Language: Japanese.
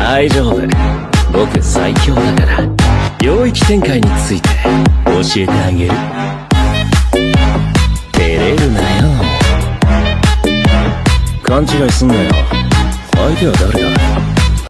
大丈夫。僕最強だから。領域展開について教えてあげる。照れるなよ。勘違いすんなよ。相手は誰だ？